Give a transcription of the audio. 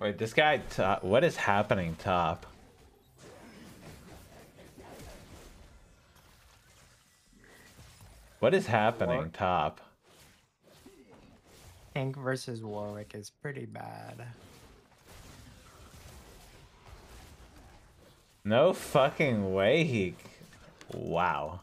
Wait, this guy top. What is happening top? What is happening top? Tank versus Warwick is pretty bad. No fucking way he... Wow.